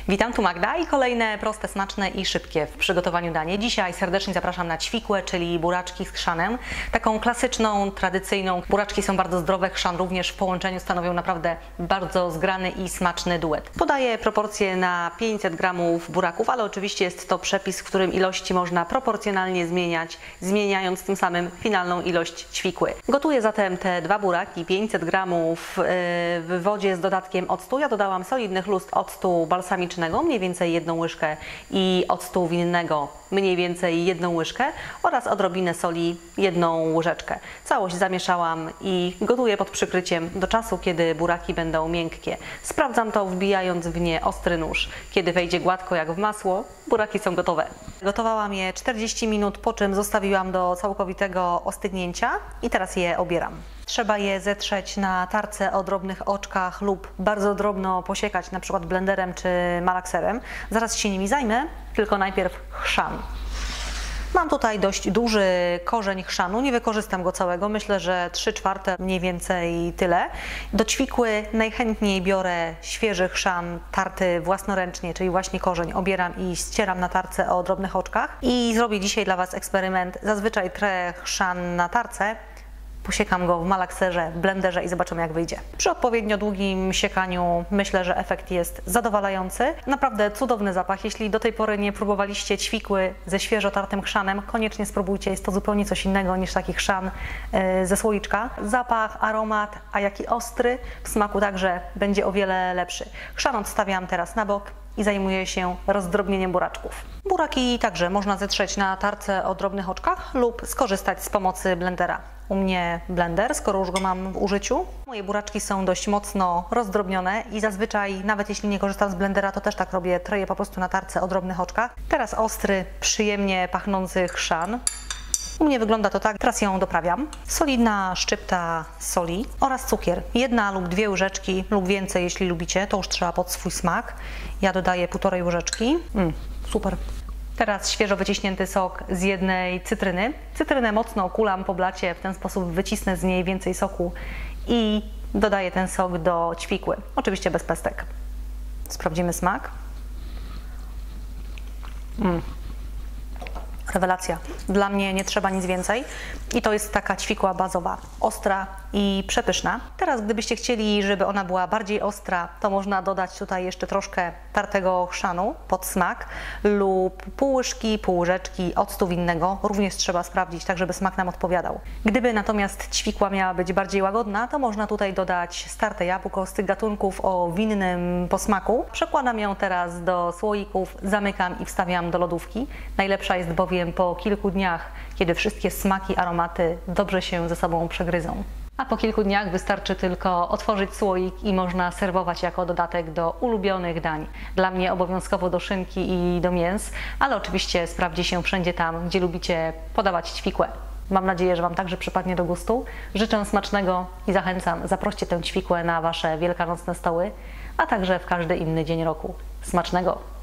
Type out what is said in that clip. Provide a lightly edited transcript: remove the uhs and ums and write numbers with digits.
Witam, tu Magda i kolejne proste, smaczne i szybkie w przygotowaniu danie. Dzisiaj serdecznie zapraszam na ćwikłę, czyli buraczki z chrzanem. Taką klasyczną, tradycyjną. Buraczki są bardzo zdrowe, chrzan również w połączeniu stanowią naprawdę bardzo zgrany i smaczny duet. Podaję proporcje na 500 g buraków, ale oczywiście jest to przepis, w którym ilości można proporcjonalnie zmieniać, zmieniając tym samym finalną ilość ćwikły. Gotuję zatem te dwa buraki, 500 g w wodzie z dodatkiem octu. Ja dodałam solidnych lust octu balsamicznego, mniej więcej 1 łyżkę, i octu winnego mniej więcej 1 łyżkę oraz odrobinę soli, 1 łyżeczkę. Całość zamieszałam i gotuję pod przykryciem do czasu, kiedy buraki będą miękkie. Sprawdzam to, wbijając w nie ostry nóż. Kiedy wejdzie gładko jak w masło, buraki są gotowe. Gotowałam je 40 minut, po czym zostawiłam do całkowitego ostygnięcia i teraz je obieram. Trzeba je zetrzeć na tarce o drobnych oczkach lub bardzo drobno posiekać, na przykład blenderem czy malakserem. Zaraz się nimi zajmę, tylko najpierw chrzan. Mam tutaj dość duży korzeń chrzanu, nie wykorzystam go całego, myślę, że 3/4 mniej więcej tyle. Do ćwikły najchętniej biorę świeży chrzan tarty własnoręcznie, czyli właśnie korzeń, obieram i ścieram na tarce o drobnych oczkach. I zrobię dzisiaj dla Was eksperyment. Zazwyczaj trę chrzan na tarce, posiekam go w malakserze, w blenderze i zobaczymy, jak wyjdzie. Przy odpowiednio długim siekaniu myślę, że efekt jest zadowalający. Naprawdę cudowny zapach. Jeśli do tej pory nie próbowaliście ćwikły ze świeżo tartym chrzanem, koniecznie spróbujcie. Jest to zupełnie coś innego niż taki chrzan ze słoiczka. Zapach, aromat, a jaki ostry, w smaku także będzie o wiele lepszy. Chrzan odstawiam teraz na bok i zajmuję się rozdrobnieniem buraczków. Buraki także można zetrzeć na tarce o drobnych oczkach lub skorzystać z pomocy blendera. U mnie blender, skoro już go mam w użyciu. Moje buraczki są dość mocno rozdrobnione i zazwyczaj, nawet jeśli nie korzystam z blendera, to też tak robię, treję po prostu na tarce o drobnych oczkach. Teraz ostry, przyjemnie pachnący chrzan. U mnie wygląda to tak, teraz ją doprawiam. Solidna szczypta soli oraz cukier. 1 lub 2 łyżeczki lub więcej, jeśli lubicie, to już trzeba pod swój smak. Ja dodaję 1,5 łyżeczki. Super. Teraz świeżo wyciśnięty sok z 1 cytryny. Cytrynę mocno okulam po blacie, w ten sposób wycisnę z niej więcej soku i dodaję ten sok do ćwikły. Oczywiście bez pestek. Sprawdzimy smak. Rewelacja. Dla mnie nie trzeba nic więcej i to jest taka ćwikła bazowa, ostra i przepyszna. Teraz gdybyście chcieli, żeby ona była bardziej ostra, to można dodać tutaj jeszcze troszkę tartego chrzanu pod smak lub pół łyżki, pół łyżeczki octu winnego. Również trzeba sprawdzić, tak żeby smak nam odpowiadał. Gdyby natomiast ćwikła miała być bardziej łagodna, to można tutaj dodać starte jabłko z tych gatunków o winnym posmaku. Przekładam ją teraz do słoików, zamykam i wstawiam do lodówki. Najlepsza jest bowiem po kilku dniach, kiedy wszystkie smaki, aromaty dobrze się ze sobą przegryzą. A po kilku dniach wystarczy tylko otworzyć słoik i można serwować jako dodatek do ulubionych dań. Dla mnie obowiązkowo do szynki i do mięs, ale oczywiście sprawdzi się wszędzie tam, gdzie lubicie podawać ćwikłę. Mam nadzieję, że Wam także przypadnie do gustu. Życzę smacznego i zachęcam, zaproście tę ćwikłę na Wasze wielkanocne stoły, a także w każdy inny dzień roku. Smacznego!